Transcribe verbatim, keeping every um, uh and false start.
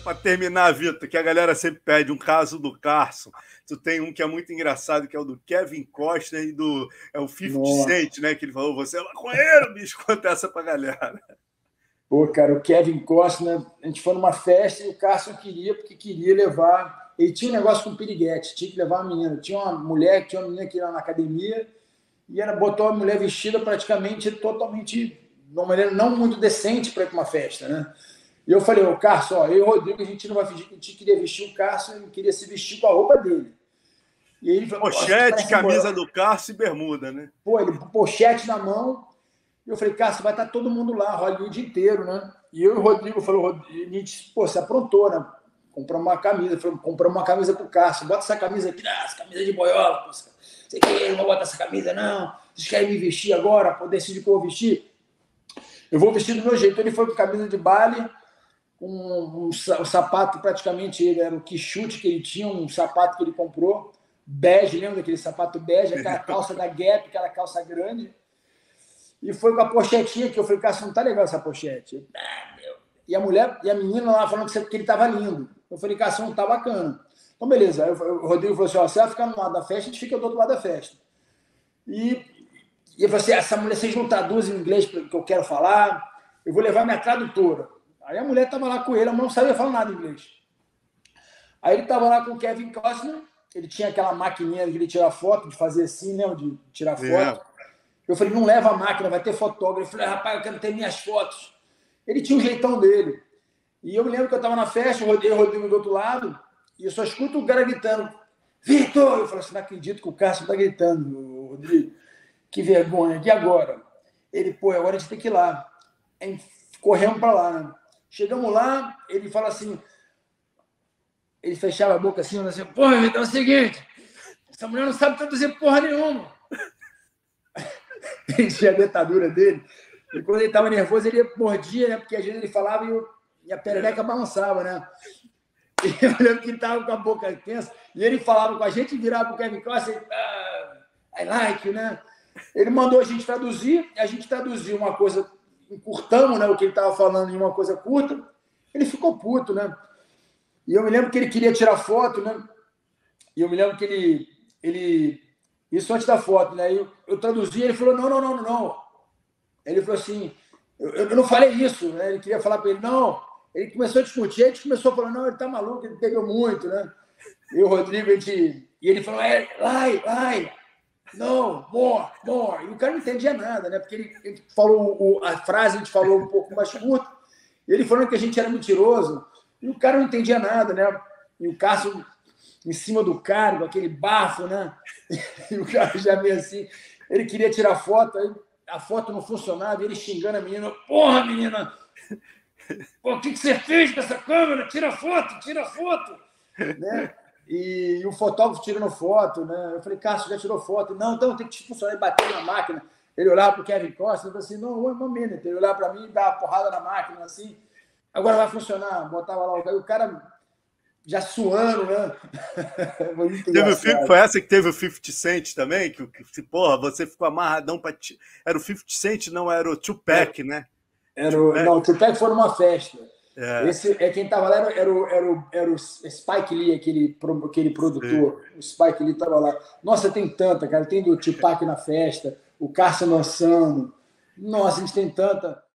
para terminar, Vitor, que a galera sempre pede um caso do Carson. Tu tem um que é muito engraçado, que é o do Kevin Costner e do é o fifty Cent, né? Que ele falou, você é maconheiro, bicho, conta essa pra galera. Pô, cara, o Kevin Costner, a gente foi numa festa e o Carson queria, porque queria levar... Ele tinha um negócio com piriguete, tinha que levar uma menina. Tinha uma mulher, tinha uma menina que ia lá na academia e ela botou a mulher vestida praticamente totalmente, de uma maneira não muito decente para ir para uma festa, né? E eu falei, ô Carson, ó, eu e o Rodrigo, a gente não vai fingir que a gente queria vestir o Carson, ele queria se vestir com a roupa dele. E ele falou, pochete, camisa do Carson e bermuda, né? Pô, ele pochete na mão. E eu falei, Carson, vai estar todo mundo lá, Hollywood inteiro, né? E eu e o Rodrigo falou, a gente, pô, se aprontou, né? Compramos uma camisa, falou, compramos uma camisa pro Carson, bota essa camisa aqui, ah, essa camisa de boiola, pô, você quer, não vou botar essa camisa, não. Vocês querem me vestir agora, pô, decidir que eu vou vestir? Eu vou vestir do meu jeito. Ele foi com camisa de baile, com um, um, um sapato praticamente, ele era o que chute que ele tinha, um sapato que ele comprou, bege, lembra daquele sapato bege, aquela calça da Gap, aquela calça grande. E foi com a pochetinha que eu falei, Carson, não tá legal essa pochete. Ah, meu. E a mulher, e a menina lá falando que ele tava lindo. Eu falei, Carson, não tá bacana. Então, beleza. Aí o Rodrigo falou assim, ó, você vai ficar no lado da festa, a gente fica do outro lado da festa. E, e eu falei assim, essa mulher, vocês não traduzem em inglês que eu quero falar, eu vou levar minha tradutora. Aí a mulher tava lá com ele, a mulher não sabia falar nada em inglês. Aí ele tava lá com o Kevin Costner, ele tinha aquela maquininha que ele tira foto, de fazer assim, né, de tirar foto. Yeah. Eu falei, não leva a máquina, vai ter fotógrafo. Eu falei, rapaz, eu quero ter minhas fotos. Ele tinha um jeitão dele. E eu me lembro que eu estava na festa, eu rodei o Rodrigo do outro lado, e eu só escuto o cara gritando, Vitor! Eu falei assim, não acredito que o Cássio está gritando, Rodrigo. Que vergonha. E agora? Ele, pô, agora a gente tem que ir lá. Aí corremos para lá, né? Chegamos lá, ele fala assim, ele fechava a boca assim, falando assim, porra, Vitor, é o seguinte, essa mulher não sabe traduzir porra nenhuma. Ele tinha a dentadura dele. E quando ele estava nervoso, ele mordia, né? Porque às vezes ele falava e, eu, e a perereca balançava, né? E eu lembro que ele estava com a boca tensa. E ele falava com a gente, virava para o Kevin Costner, ah, I like you, né? Ele mandou a gente traduzir, a gente traduziu uma coisa, encurtamos, né, o que ele estava falando em uma coisa curta. Ele ficou puto, né? E eu me lembro que ele queria tirar foto, né? E eu me lembro que ele... ele Isso antes da foto, né? Eu, eu traduzi, ele falou, não, não, não, não. Ele falou assim, eu, eu não falei isso, né? Ele queria falar para ele, não. Ele começou a discutir, a gente começou a falar, não, ele tá maluco, ele bebeu muito, né? E o Rodrigo, a gente... E ele falou, é, lai, lai, não, more, more. E o cara não entendia nada, né? Porque ele, ele falou, o, a frase a gente falou um pouco mais curto, e ele falou que a gente era mentiroso, e o cara não entendia nada, né? E o Cássio... em cima do cara, com aquele bafo, né? E o cara já meio assim, ele queria tirar foto, aí a foto não funcionava, ele xingando a menina, porra, menina, pô, o que, que você fez com essa câmera? Tira foto, tira foto, né? E, e o fotógrafo tirando foto, né? Eu falei, Cássio, já tirou foto? Não, então tem que funcionar, e bater na máquina. Ele olhava para o Kevin Costner e falou assim, não, one minute. Ele olhava para mim e dava uma porrada na máquina, assim, agora vai funcionar, botava lá, aí o cara... já suando, né? Teve o, foi essa que teve o fifty Cent também? Que, que porra, você ficou amarradão para. Era o fifty Cent, não era o Tupac, é, né? Era o, não, o Tupac foi numa festa. É. Esse, é, quem tava lá era, era, o, era, o, era o Spike Lee, aquele, aquele produtor. Sim. O Spike Lee tava lá. Nossa, tem tanta, cara. Tem do Tupac na festa, o Carson dançando. Nossa, a gente tem tanta.